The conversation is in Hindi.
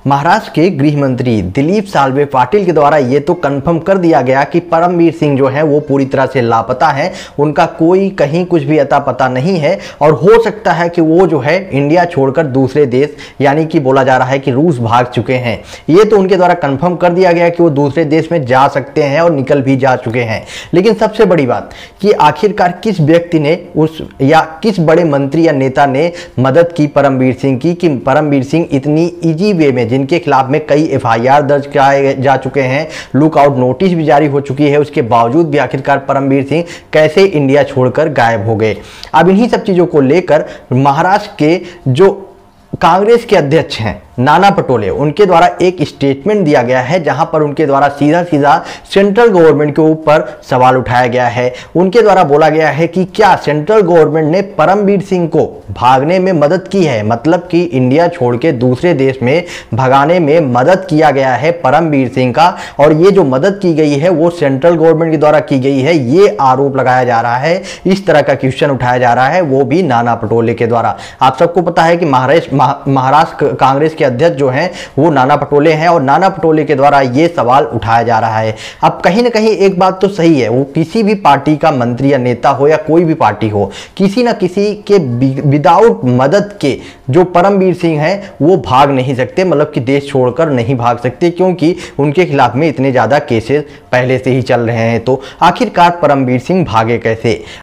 महाराष्ट्र के गृह मंत्री दिलीप साल्वे पाटिल के द्वारा ये तो कंफर्म कर दिया गया कि परमवीर सिंह जो है वो पूरी तरह से लापता है। उनका कोई कहीं कुछ भी अता पता नहीं है और हो सकता है कि वो जो है इंडिया छोड़कर दूसरे देश यानी कि बोला जा रहा है कि रूस भाग चुके हैं। ये तो उनके द्वारा कंफर्म कर दिया गया कि वो दूसरे देश में जा सकते हैं और निकल भी जा चुके हैं। लेकिन सबसे बड़ी बात कि आखिरकार किस व्यक्ति ने उस या किस बड़े मंत्री या नेता ने मदद की परमवीर सिंह की कि परमवीर सिंह इतनी इजी वे में, जिनके खिलाफ में कई एफआईआर दर्ज कराए जा चुके हैं, लुकआउट नोटिस भी जारी हो चुकी है, उसके बावजूद भी आखिरकार परमवीर सिंह कैसे इंडिया छोड़कर गायब हो गए। अब इन्हीं सब चीजों को लेकर महाराष्ट्र के जो कांग्रेस के अध्यक्ष हैं नाना पटोले, उनके द्वारा एक स्टेटमेंट दिया गया है जहां पर उनके द्वारा सीधा सीधा सेंट्रल गवर्नमेंट के ऊपर सवाल उठाया गया है। उनके द्वारा बोला गया है कि क्या सेंट्रल गवर्नमेंट ने परमवीर सिंह को भागने में मदद की है, मतलब कि इंडिया छोड़ के दूसरे देश में भगाने में मदद किया गया है परमवीर सिंह का, और ये जो मदद की गई है वो सेंट्रल गवर्नमेंट के द्वारा की गई है, ये आरोप लगाया जा रहा है। इस तरह का क्वेश्चन उठाया जा रहा है, वो भी नाना पटोले के द्वारा। आप सबको पता है कि महाराष्ट्र कांग्रेस अध्यक्ष जो हैं वो नाना पटोले हैं और नाना पटोले के द्वारा ये सवाल उठाया जा रहा है। अब कहीं ना कहीं एक बात तो सही है, वो किसी भी पार्टी का मंत्री या नेता हो या कोई भी पार्टी हो, किसी ना किसी के विदाउट मदद के जो परमवीर सिंह हैं वो भाग नहीं सकते, मतलब कि देश छोड़कर नहीं भाग सकते, क्योंकि उनके खिलाफ में इतने ज्यादा केसेस पहले से ही चल रहे हैं। तो आखिरकार परमवीर सिंह भागे कैसे?